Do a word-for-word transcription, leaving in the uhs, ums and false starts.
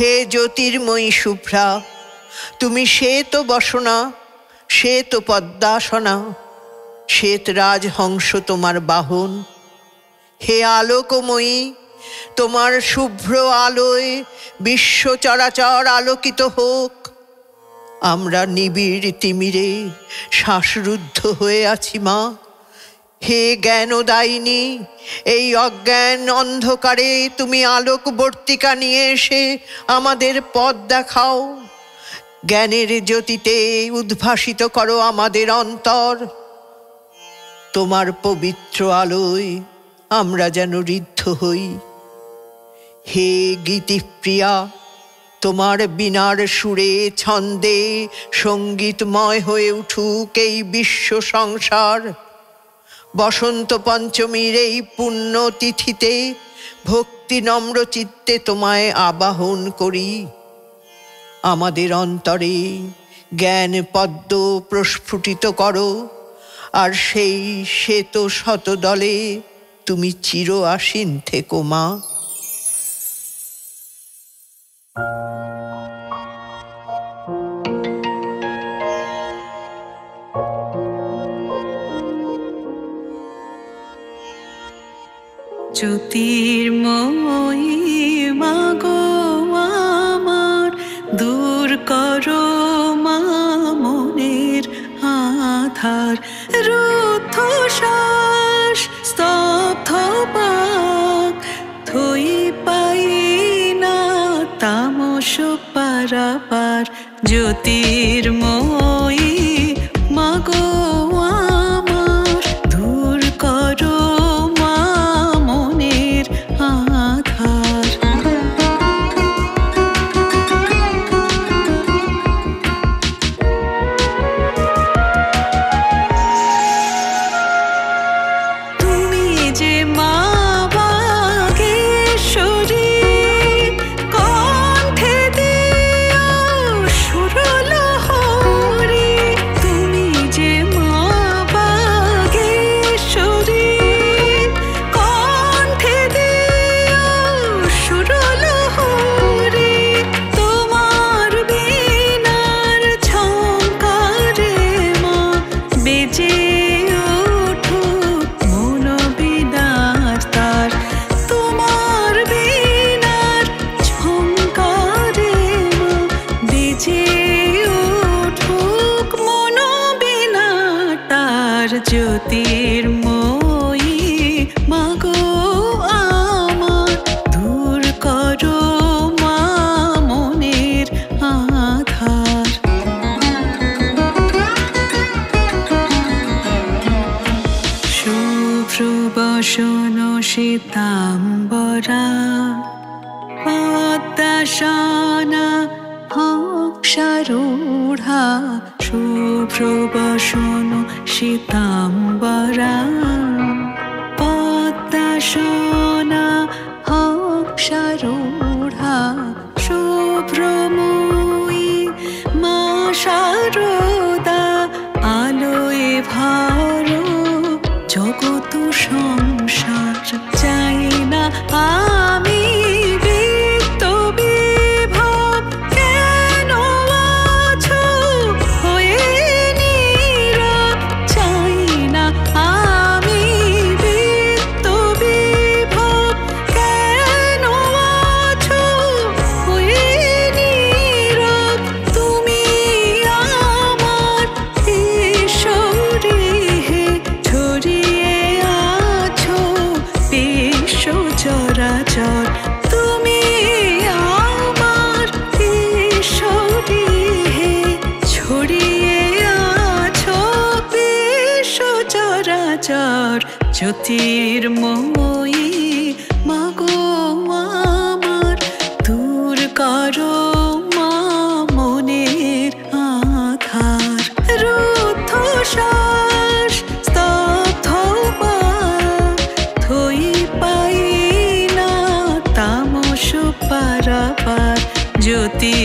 হে জ্যোতির্ময়ী শুভ্রা, তুমি শ্বেত বসনা, শ্বেত পদ্মাসনা, শ্বেত রাজহংস তোমার বাহন। হে আলোকময়ী, তোমার শুভ্র আলোয় বিশ্ব চরাচর আলোকিত হোক। আমরা নিবিড় তিমিরে শ্বাসরুদ্ধ হয়ে আছি মা। হে জ্ঞানদায়িনী, এই অজ্ঞান অন্ধকারে তুমি আলোকবর্তিকা নিয়ে এসে আমাদের পথ দেখাও। জ্ঞানের জ্যোতিতে উদ্ভাসিত করো আমাদের অন্তর। তোমার পবিত্র আলোয় আমরা যেন ঋদ্ধ হই। হে গীতিপ্রিয়া, তোমার বীণার সুরে ছন্দে সঙ্গীতময় হয়ে উঠুক এই বিশ্ব সংসার। বসন্ত পঞ্চমীর এই পুণ্য তিথিতে ভক্তি নম্র চিত্তে তোমায় আবাহন করি। আমাদের অন্তরে জ্ঞান পদ্ম প্রস্ফুটিত করো, আর সেই শ্বেত শতদলে তুমি চির আসীন থেকো মা। জ্যোতির্ময়ী মাগো আমার, দূর করো মা মনের আধার। রুদ্ধ শ্বাস স্তব্ধ পাক থই পাই না তামস পারাবার। জ্যোতির্ময়ী মাগো আমার, দূর করো মা মনের আধার। তুমি যে মা বাগেশ্বরী, কণ্ঠে দিও সুরল হরি। তুমি যে মা বাগেশ্বরী, কণ্ঠে দিও সুরল হরি। তোমার বীণার ঝঙ্কারে মা বেজে ওঠুক মন বীণার তার। তোমার বীণার ঝঙ্কারে মা বেজে ওঠুক মন বীণার তার। জ্যোতির্ময়ী মাগো আমার, দূর করো মা মনের আধার। শুভ্র বসন শ্বেতাম্বরা, পদ্মাসনা হংসারূঢ়া। শুভ্র বসন শ্বেতাম্বরা, পদ্মাসনা হংসারূঢ়া। শুভ্রময়ী মা শারদা, আলোয় ভরো জগৎ সংসার। চাই না আমি বৃত্ত বিভব, কেন আছো হয়ে নীরব। চাই না আমি বৃত্ত বিভব, কেন আছো হয়ে নীরব। তুমি আমার ঈশ্বরী হে, ছড়িয়ে আছো বিশ্ব চরাচর। তুমি আমার ঈশ্বরী হে, ছড়িয়ে আছো বিশ্ব চরাচর। জ্যোতির্ময়ী মাগো আমার, দূর করো মা মনের আধার। রুদ্ধ শ্বাস স্তব্ধ পাক থই পাই না তামস পারাবার। জ্যোতি